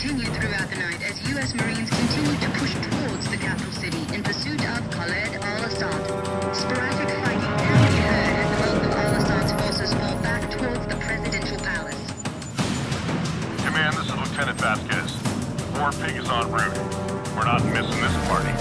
continued throughout the night as U.S. Marines continued to push towards the capital city in pursuit of Khaled al-Assad. Sporadic fighting can be heard as the bulk of al-Assad's forces fall back towards the presidential palace. Command, this is Lieutenant Vasquez. War Pig is en route. We're not missing this party.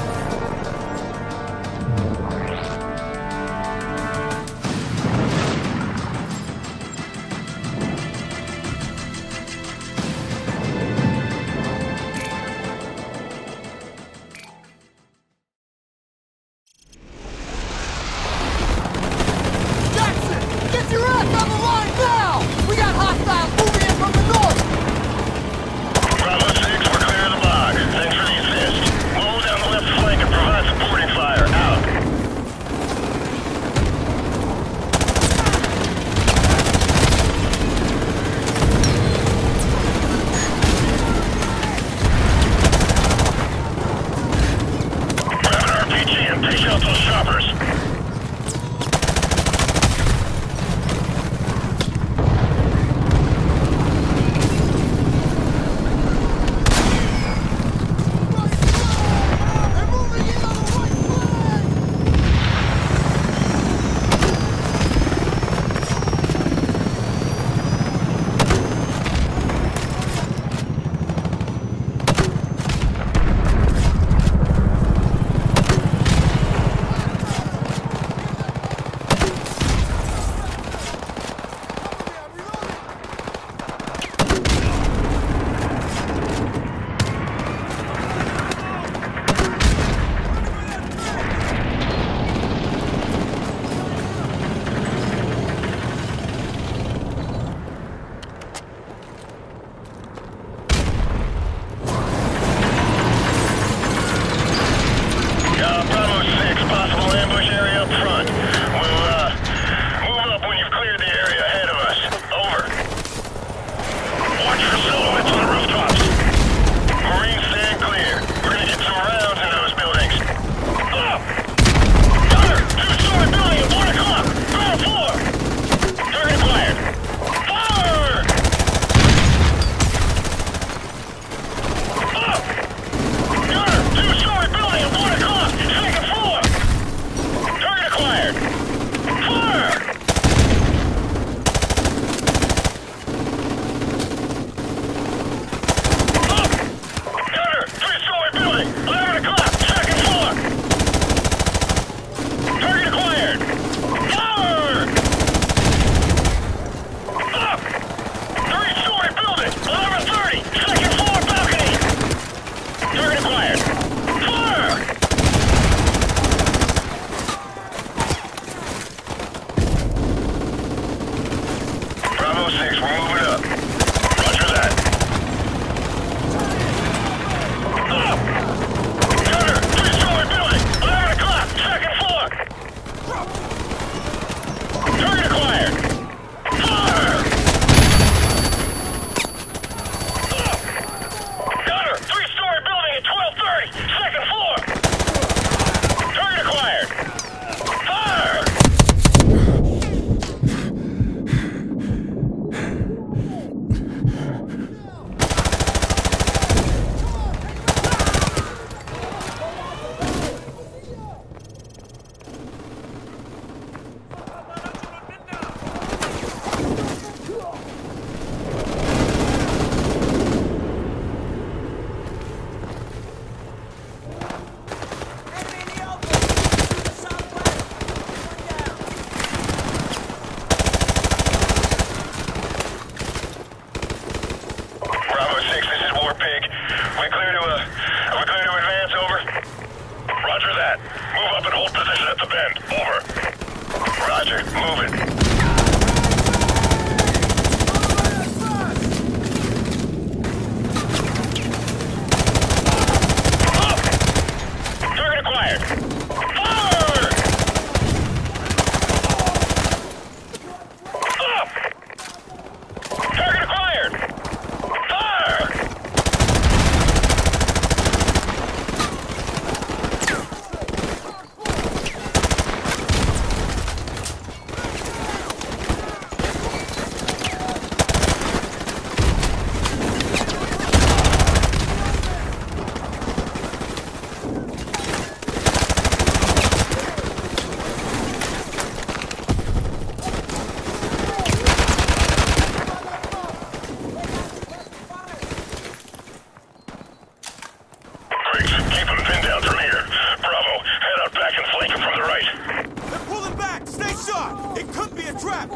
It could be a trap!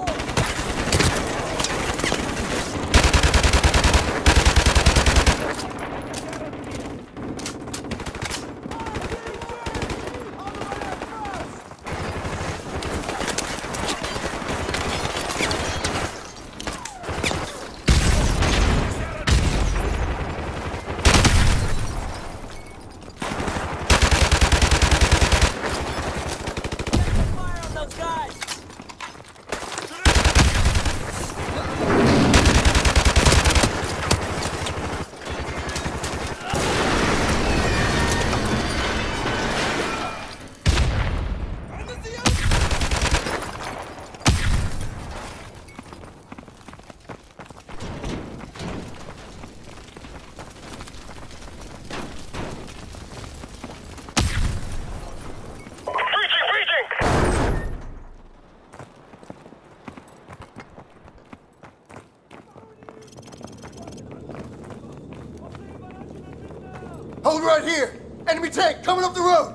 Hold right here! Enemy tank coming up the road!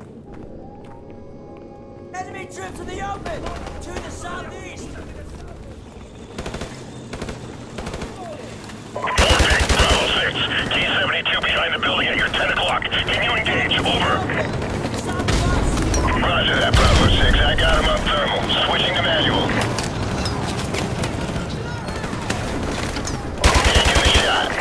Enemy troops in the open! To the southeast! Warping, Bravo 6. T-72 behind the building at your 10 o'clock. Can you engage? Over. Roger that, Bravo 6. I got him on thermal. Switching to manual. Taking the shot.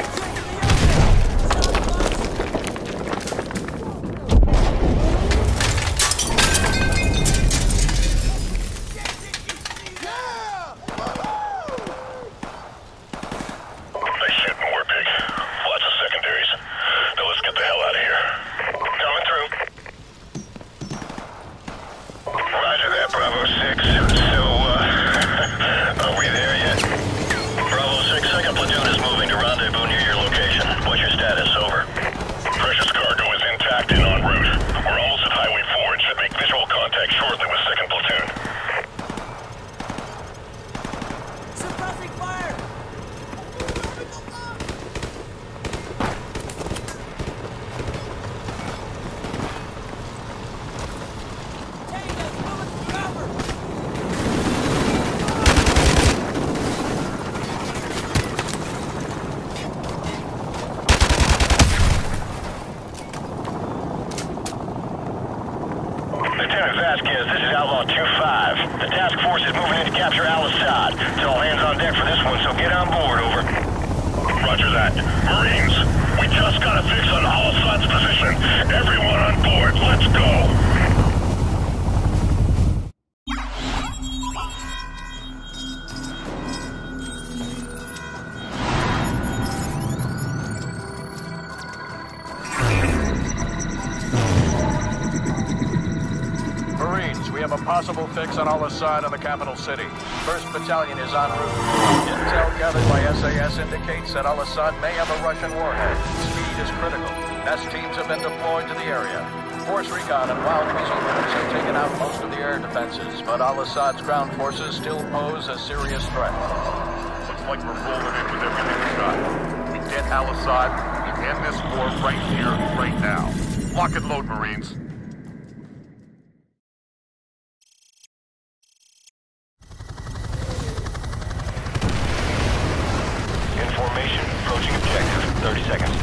Vasquez, this is Outlaw 2-5. The task force is moving in to capture Al-Assad. It's all hands on deck for this one, so get on board, over. Roger that. Marines, we just got a fix on Al-Assad's position. Everyone on board, let's go! Possible fix on Al-Assad in the capital city. 1st Battalion is en route. Intel gathered by SAS indicates that Al-Assad may have a Russian warhead. Speed is critical. Nest teams have been deployed to the area. Force recon and wild weasel units have taken out most of the air defenses, but Al-Assad's ground forces still pose a serious threat. Looks like we're rolling in with everything we got. We get Al-Assad, we end this war right here, right now. Lock and load, Marines. Approaching objective. 30 seconds.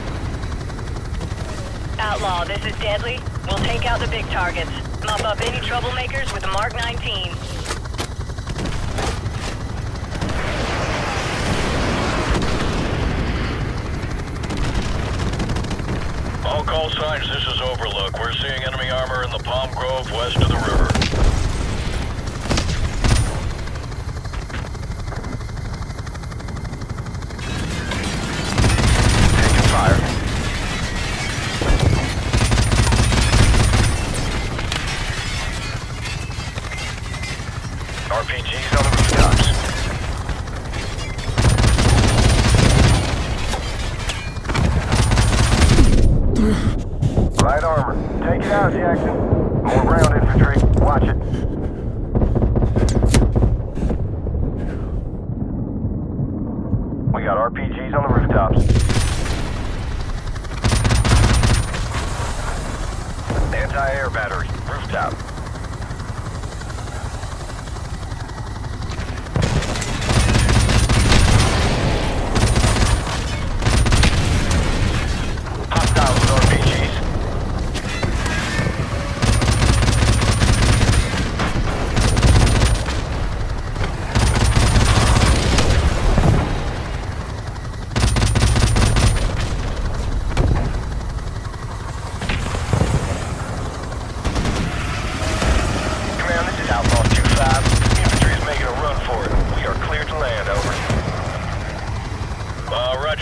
Outlaw, this is Deadly. We'll take out the big targets. Mop up any troublemakers with the Mark 19. All call signs, this is Overlook. We're seeing enemy armor in the Palm Grove west of the river. RPGs on the rooftops. Light armor. Take it out, Jackson. More ground infantry. Watch it. We got RPGs on the rooftops. Anti-air battery. Rooftop.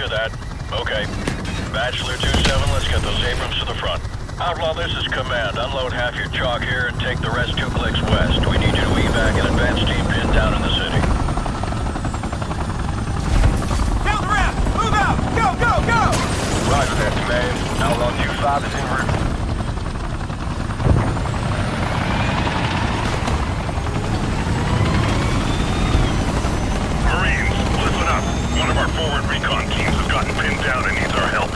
that. Okay. Bachelor 2-7, let's get those Abrams to the front. Outlaw, this is Command. Unload half your chalk here and take the rest 2 clicks west. We need you to evac an advance team pinned down in the city. Count around! Move out! Go, go, go! Roger that, Command. Outlaw 2-5 is en route. Marines, listen up. One of our forward recon teams has gotten pinned down and needs our help.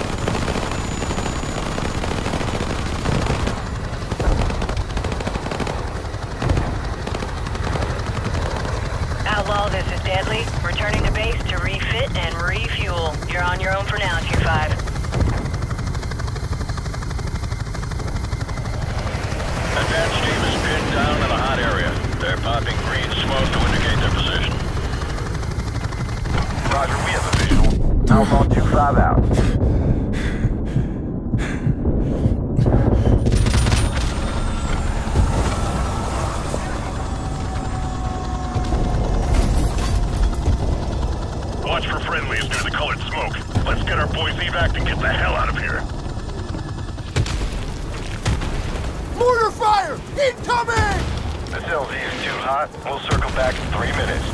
Outlaw, this is Deadly. Returning to base to refit and refuel. You're on your own for now, 2-5. Advance team is pinned down in a hot area. They're popping green smoke to indicate their position. Roger, we have a visual. Outlaw 2-5 out. Watch for friendlies near the colored smoke. Let's get our boys evac and get the hell out of here. Mortar fire! Incoming! This LZ is too hot. We'll circle back in 3 minutes.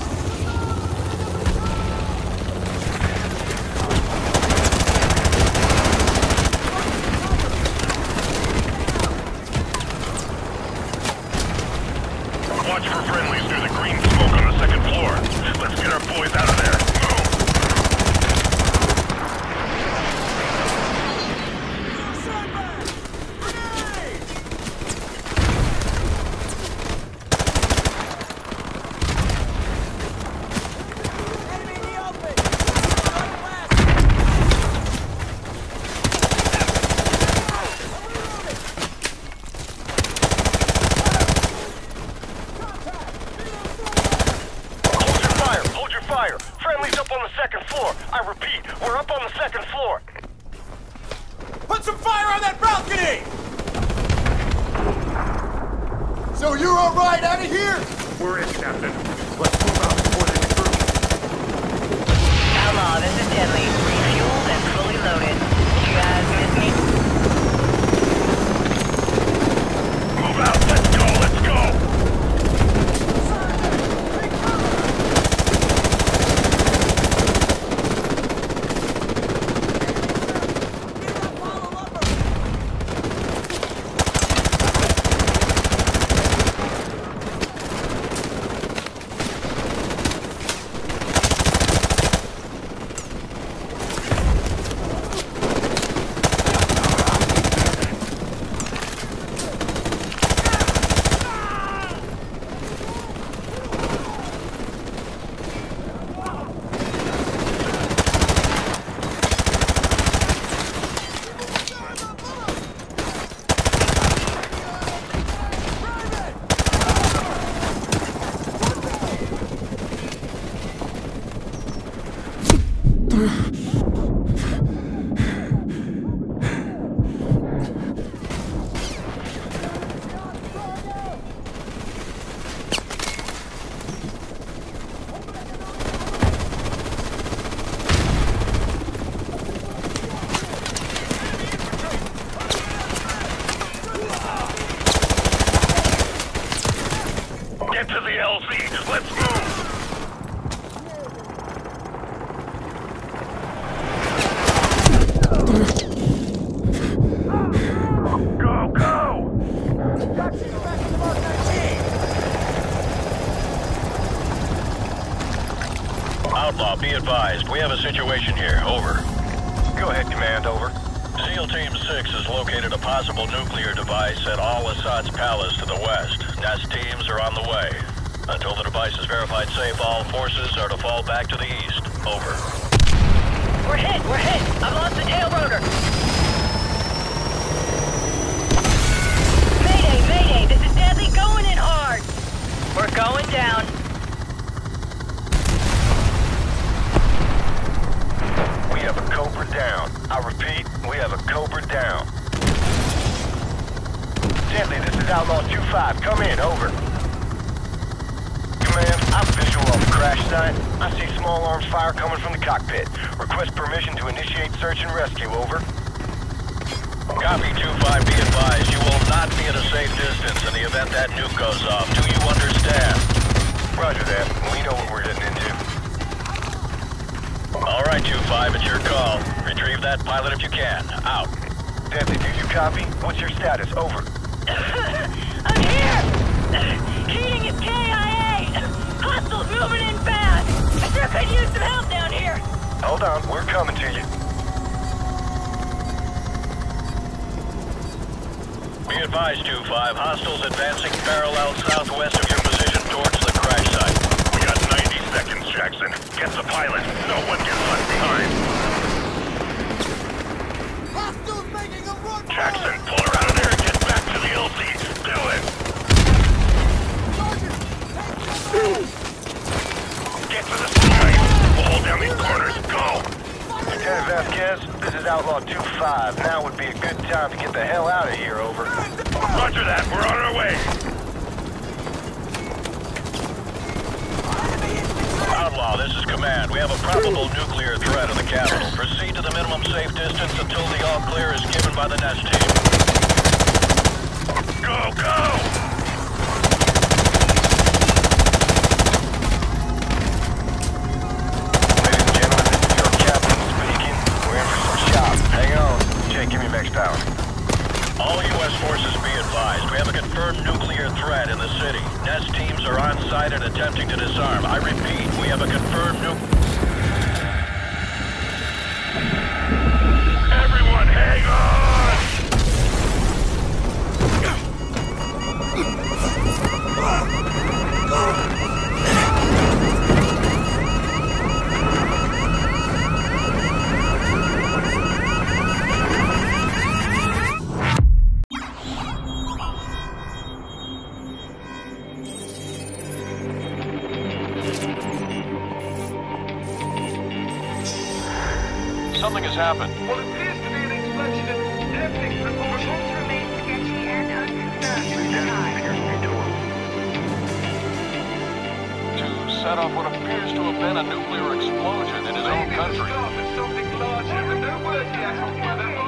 Watch for friendlies near the green smoke on the 2nd floor. Let's get our boys out of there. Move! Enemy in the open! Northwest! Hold your fire! Friendly's up on the 2nd floor. I repeat, we're up on the 2nd floor. Put some fire on that balcony! So you're all right out of here? We're in, Captain. Let's move out before they intrude. Outlaw, this is Deadly. Refueled and fully loaded. You guys miss me? Move out! Let's go! Let's go! Get to the LZ. Let's move. Go, go! Outlaw, be advised. We have a situation here. Over. Go ahead, Command. Over. SEAL Team 6 has located a possible nuclear device at Al-Assad's palace to the west. NAS teams are on the way. Until the device is verified safe, all forces are to fall back to the east. Over. We're hit! We're hit! I've lost the tail rotor! Mayday! Mayday! This is Deadly going in hard! We're going down. We have a Cobra down. I repeat, we have a Cobra down. Deadly, this is Outlaw 2-5. Come in, over. Command, I'm visual on the crash site. I see small arms fire coming from the cockpit. Request permission to initiate search and rescue, over. Copy 2-5, be advised. You will not be at a safe distance in the event that nuke goes off. Do you understand? Roger that. We know what we're getting into. All right, 2-5, it's your call. Retrieve that pilot if you can. Out. Deadly, do you copy? What's your status? Over. I'm here! Heating is KIA! Hostiles moving in fast! I sure could use some help down here! Hold on, we're coming to you. Be advised, 2-5, hostiles advancing parallel southwest of your position towards the crash site. We got 90 seconds, Jackson. Get the pilot. No one gets left behind. Hostiles making a run! Jackson, pull her out of there and get back to the LZ. Do it! Get to the site. We'll hold down these corners. Go! Lieutenant Vasquez, this is Outlaw 2-5. Now would be a good time to get the hell out of here, over. Roger that. We're on our way. Outlaw, this is Command. We have a probable nuclear threat in the capital. Proceed to the minimum safe distance until the all-clear is given by the NEST team. Go, go! Ladies and gentlemen, this is your captain speaking. We're in for some shots. Hang on. Jake, give me max power. All U.S. forces be advised. We have a confirmed nuclear threat in the city. NEST teams are on site and attempting to disarm. I repeat, we have a confirmed Everyone, hang on! Something has happened. What appears to be an explosion in happening. Reports remain sketchy and unconfirmed. To set off what appears to have been a nuclear explosion in his own country. Something larger, but no word yet on whether